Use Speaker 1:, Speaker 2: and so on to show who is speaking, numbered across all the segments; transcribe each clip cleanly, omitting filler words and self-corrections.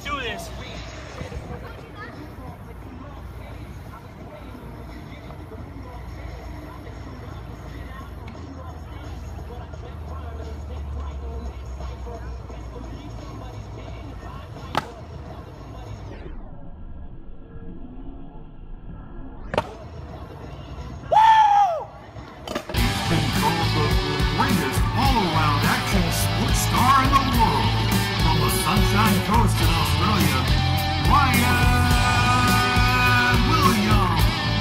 Speaker 1: do this.
Speaker 2: All-around action sports star in the world. From the Sunshine Coast in Australia, Ryan Williams.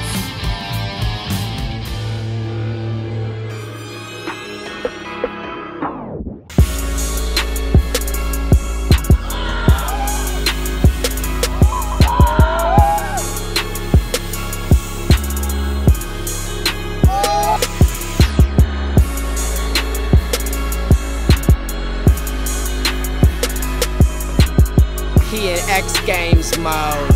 Speaker 3: He in X Games mode.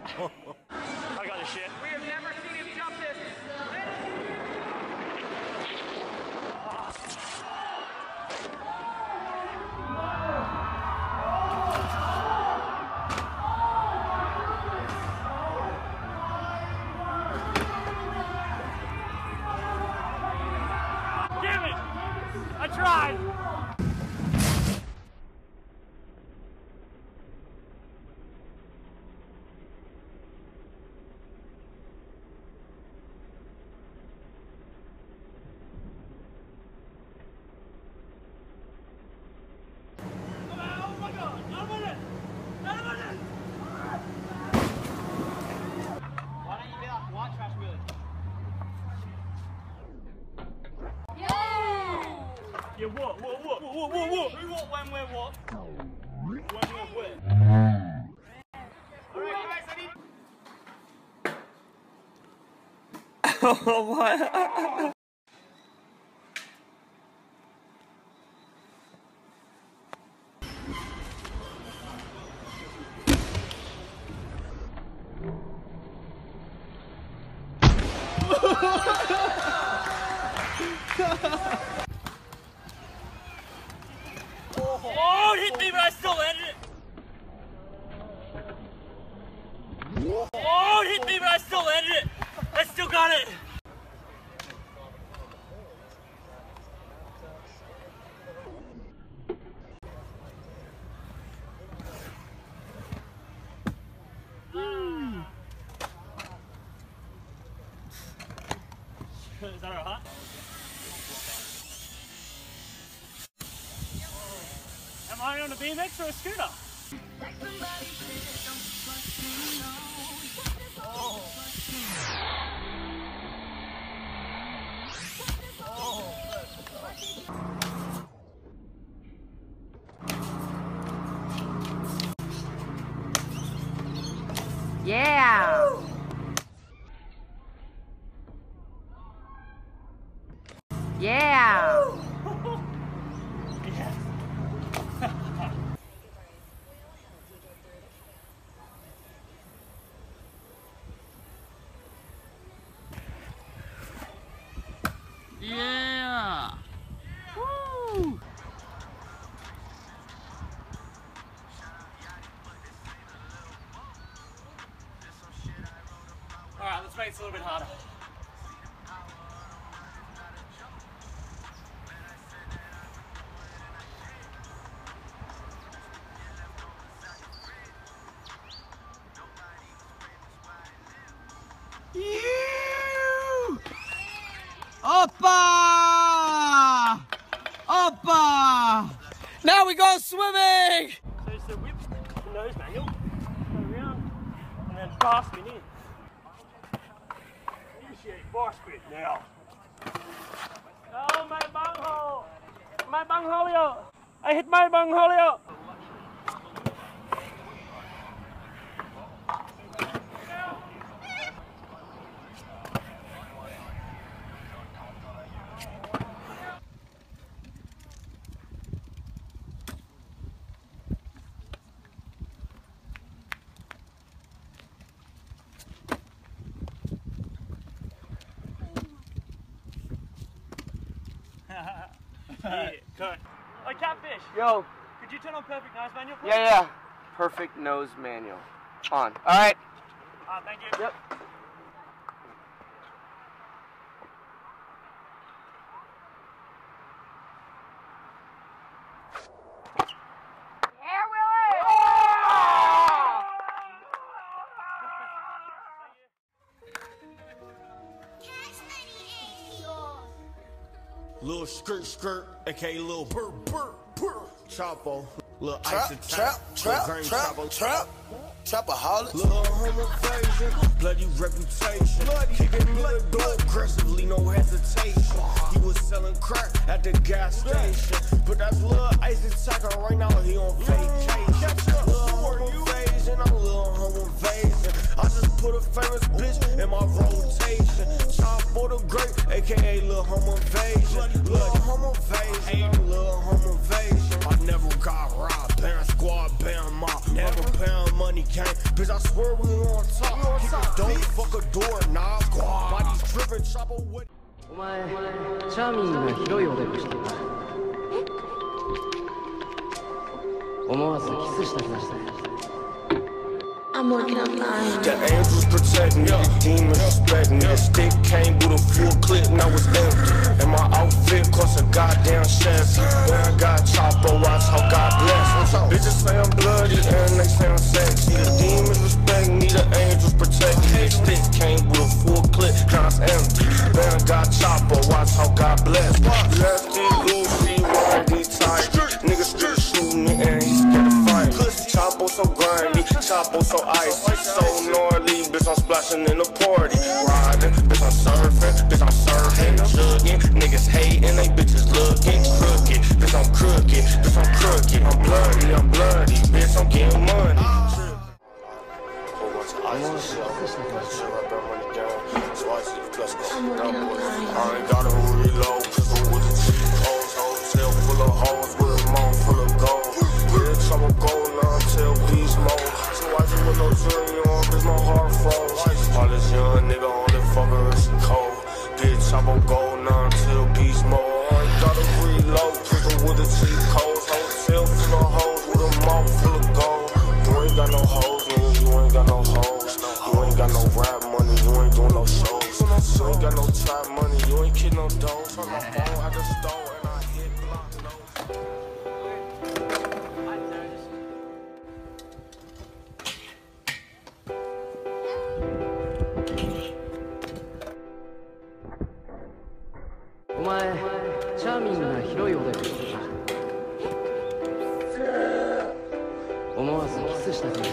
Speaker 1: I got this shit.
Speaker 4: We have never seen him jump this.
Speaker 1: Damn it! I tried! Yeah, what? Who what, when, where, what? When, where? Alright, guys, I need...
Speaker 3: Oh, what?
Speaker 1: Oh, it hit me, but I still landed it! Oh, it hit me, but I still landed it! I still got it! Is that alright? Am I on a BMX or a scooter?
Speaker 3: Yeah! Yeah! Yeah! Woo!
Speaker 1: Alright, let's make it a little bit harder.
Speaker 3: Oppa! Oppa! Now we go swimming!
Speaker 1: So it's the whip, the nose manual, go around, and then fast spin in. Initiate bar spin now. Oh, my bunghole! My bunghole! I hit my bunghole! Yeah, cut. Hey, Catfish.
Speaker 3: Yo.
Speaker 1: Could you turn on perfect nose manual, please?
Speaker 3: Yeah. Perfect nose manual. On. Alright.
Speaker 1: Thank you.
Speaker 3: Yep.
Speaker 5: Little skirt, aka little Chxpo, little
Speaker 6: Trapaholics.
Speaker 5: little home invasion, bloody reputation, kicking in the door aggressively, no hesitation. He was selling crack at the gas station, but that's little ice attacker right now. He on vacation. Little home invasion, I'm little home invasion. I just put a famous bitch in my rotation. Chxpo the great, aka little home invasion. Little home invasion, little home invasion. I never got robbed, band squad, band mob, never pound money came. Bitch, I swear we on top.
Speaker 7: ャーミングな広いおでこしてた。思わずキスしたくなした。
Speaker 8: I'm working on mine.
Speaker 5: The angels protect me, the demons respect me. The stick came with a full clip, now it's empty. And my outfit costs a goddamn Chevy. When I got Chxpo, watch how God bless. Bitches say I'm bloody and they say I'm sexy. The demons respect me, the angels protect me. The stick came with a full clip, now it's empty. When I got Chxpo, watch how God bless. Lefty, Lucy, Randy, tight. Niggas still shooting me and he's scared to fight. Chxpo so grimy, Chxpo so icy, so gnarly, bitch I'm splashing in the party. Riding, bitch I'm surfing, jugging. Niggas hating, they bitches looking crooked. Bitch I'm crooked, I'm bloody, bitch I'm getting money. Whole bunch of icy shit, right back money down. So icy, let's go. I ain't gotta reload, pistol with the cheap hoes. Hotel full of hoes with a mouth full of gold. Bitch, I'm a gold now, tell beast mode. So I just with no jewelry on, bitch, my heart froze. All this young nigga on the fucker, it's cold. Bitch, I'm a gold now, tell beast mode. I ain't gotta reload, pistol with the cheap hoes. Hotel full of hoes with a mouth full of gold. You ain't got no hoes, nigga, you ain't got no hoes. You ain't got no rap money, you ain't doing no shows. You ain't got no trap money, you ain't kidding no dough. Turn my phone out the store and I hit block notes.
Speaker 7: お前、チャーミングな広いおでこしてた。思わずキスしたくなった。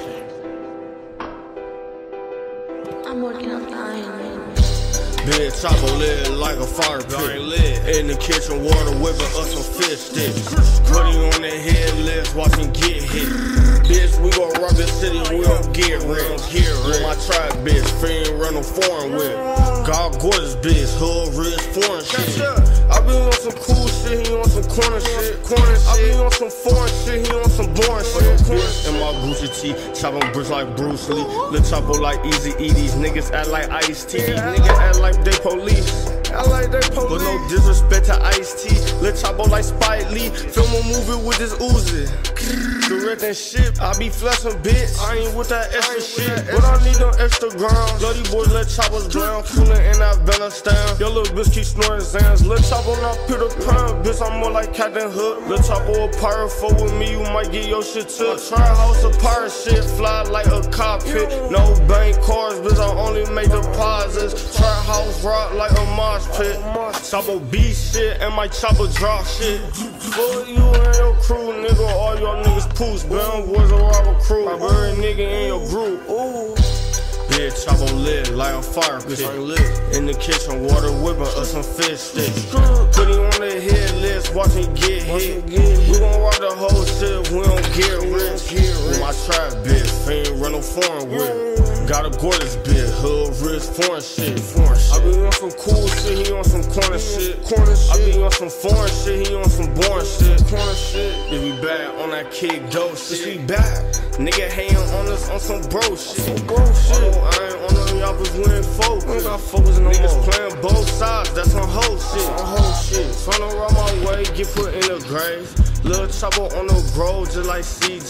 Speaker 8: I'm working on mine.
Speaker 5: Big Chxpo lit like a fire pit. In the kitchen, water whipping up some fish sticks. Putting on the head list, watch him get hit. Bitch, we gon' rob this city, we don't get rich. With my tribe, bitch, fiend run no foreign with. God gorgeous, bitch, hood rich, foreign shit. I been on some cool shit, he on some corner shit. I been on some foreign shit, he on some boring shit. In my Gucci tee, chopping bricks like Bruce Lee. Lil Chxpo like Easy E, these niggas act like Ice-T. These niggas act like they police. I like they police. But no disrespect to Ice-T. Lil Chxpo like Spike Lee. Film a movie with this Uzi. Directing shit, I be flexing, bitch. I ain't with that extra shit, but I need them extra grams. Bloody boys let choppers drown, cooling in Afghanistan. Your little bitch keep snoring Zans. Lil Chxpo not Peter Pan, bitch, I'm more like Captain Hook. Lil Chxpo a pirate, fuck with me, you might get your shit took. Try house a pirate shit, fly like a cockpit. No bank cards, bitch, I only make deposits. Try house rock like a mosh pit. Chxpo beat shit, and my Chxpo drop shit. Fuck you and your crew, nigga, all your niggas poos, bound boys a robber crew. Every nigga in your group, ooh. Bitch, Chxpo lit like a fire pit. In the kitchen, water whipping up some fish sticks. Put him on the head list, watch him get hit. We gon' rock the whole shit, we don't get rich. With my trap, bitch, fiend run no foreign with. Got a gorgeous bitch, hood rich, foreign shit. I be on some cool shit, he on some corner shit. I be on some foreign shit, he on some boring shit. If we back on that kick dope shit, we back. Nigga hating on us on some bro shit. I ain't on them, y'all was winning folk. We got focus no niggas more. Playing both sides, that's on whole shit. Tryna run my way, get put in the grave. Lil Chxpo on the grove, just like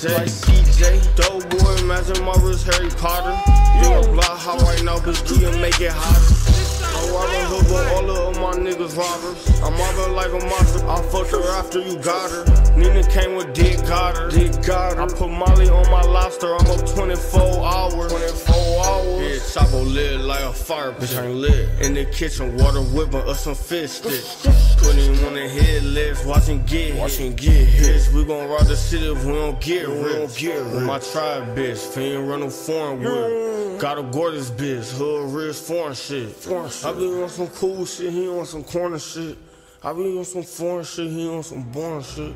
Speaker 5: CJ. Dope boy, imagine my wrist Harry Potter. You gon' block hot right now, bitch, we can make it hotter. I'm robbing hood, but all of my niggas robbers. I'm mobbing like a monster. I fucked her after you got her. Nina came with Dick got her. I put Molly on my lobster. I'm up 24 hours. Bitch, Chxpo lit like a fire pit. Bitch, ain't lit. In the kitchen, water whipping up some fish sticks. Put him on the head list, watch him get hit. Bitch, we gon' rob the city if we don't get rich. With my tribe, bitch, fiend run no foreign with. Got a gorgeous bitch, hood rich, foreign shit. I be on some cool shit, he on some corner shit. I be on some foreign shit, he on some boring shit.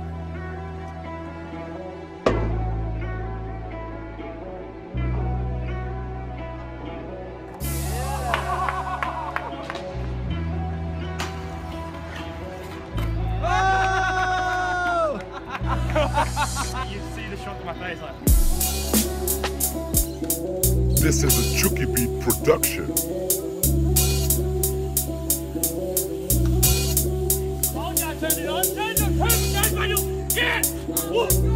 Speaker 1: You see the shock on my face like.
Speaker 9: This is a Chuki beat production.
Speaker 1: What?